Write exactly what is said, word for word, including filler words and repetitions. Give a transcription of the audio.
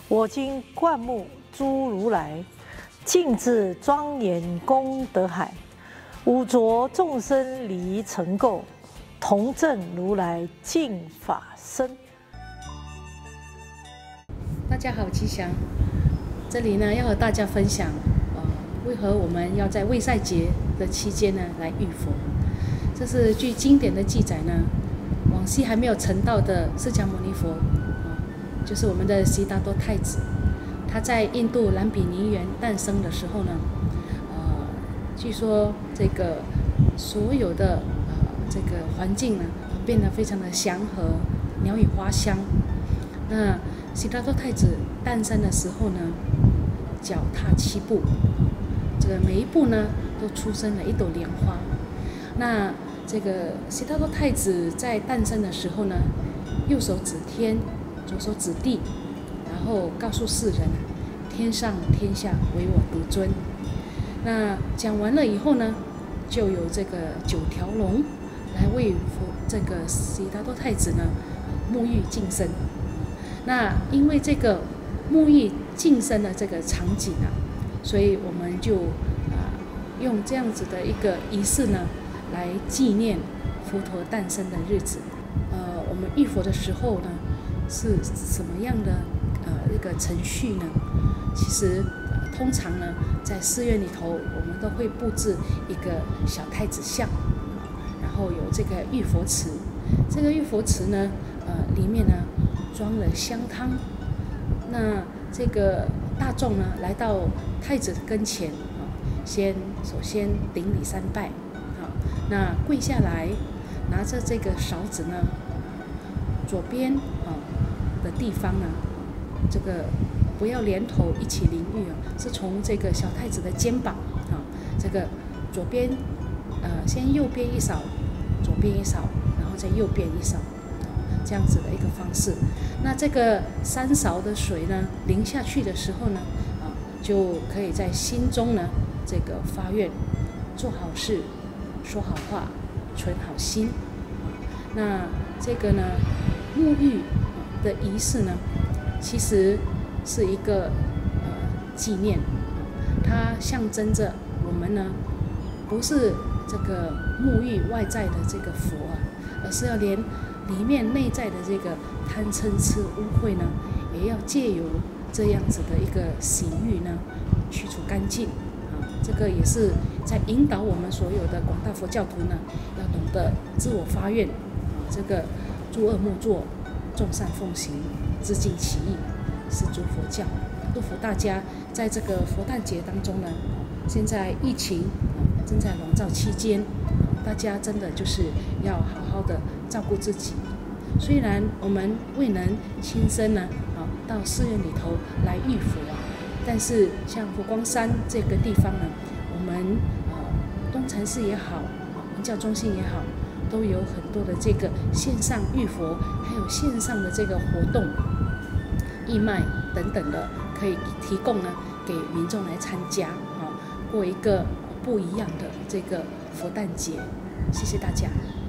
我今灌木诸如来，尽至庄严功德海。五浊众生离尘垢，同证如来净法身。 大家好，吉祥。这里呢要和大家分享，呃，为何我们要在卫赛节的期间呢来浴佛？这是据经典的记载呢，往昔还没有成道的释迦牟尼佛，啊、呃，就是我们的悉达多太子，他在印度兰比尼园诞生的时候呢，呃，据说这个所有的呃这个环境呢变得非常的祥和，鸟语花香。那悉达多太子诞生的时候呢，脚踏七步，这个每一步呢都出生了一朵莲花。那这个悉达多太子在诞生的时候呢，右手指天，左手指地，然后告诉世人，天上天下唯我独尊。那讲完了以后呢，就有这个九条龙来为佛这个悉达多太子呢沐浴净身。那因为这个沐浴净身的这个场景啊，所以我们就啊、呃、用这样子的一个仪式呢，来纪念佛陀诞生的日子。呃，我们浴佛的时候呢，是什么样的呃一个程序呢？其实、呃、通常呢，在寺院里头，我们都会布置一个小太子像，然后有这个浴佛池。这个浴佛池呢，呃，里面呢装了香汤。那这个大众呢，来到太子的跟前啊，先首先顶礼三拜，啊，那跪下来，拿着这个勺子呢，左边啊的地方呢，这个不要连头一起淋浴啊，是从这个小太子的肩膀啊，这个左边呃先右边一勺，左边一勺，然后再右边一勺。这样子的一个方式，那这个三勺的水呢淋下去的时候呢，啊，就可以在心中呢这个发愿，做好事，说好话，存好心。那这个呢沐浴的仪式呢，其实是一个呃纪念，它象征着我们呢不是这个沐浴外在的这个佛啊，而是要连里面内在的这个贪嗔痴污秽呢，也要借由这样子的一个洗浴呢，去除干净啊。这个也是在引导我们所有的广大佛教徒呢，要懂得自我发愿啊，这个诸恶莫作，众善奉行，自净其意，是诸佛教。祝福大家在这个佛诞节当中呢，现在疫情正在笼罩期间，大家真的就是要好好的照顾自己。虽然我们未能亲身呢啊到寺院里头来浴佛啊，但是像佛光山这个地方呢，我们呃东禅寺也好，文教中心也好，都有很多的这个线上浴佛，还有线上的这个活动、义卖等等的，可以提供呢给民众来参加啊，过一个不一样的这个佛诞节。谢谢大家。